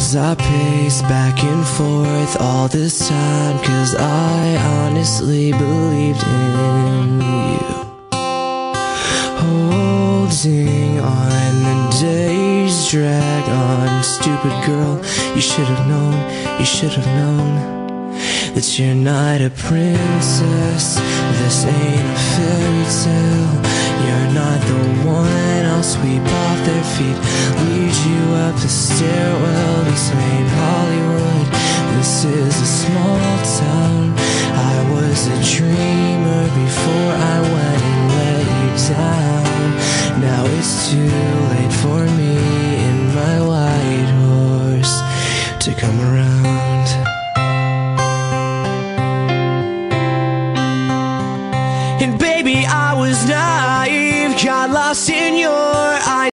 'Cause I paced back and forth all this time, 'cause I honestly believed in you. Holding on, the days drag on. Stupid girl, you should have known, you should have known that you're not a princess. This ain't a fairy tale. You're not the one I'll sweep off their feet, lead you up the stairwell. This ain't Hollywood, this is a small town. I was a dreamer before I went and let you down. Now it's too late for me in my white horse to come around.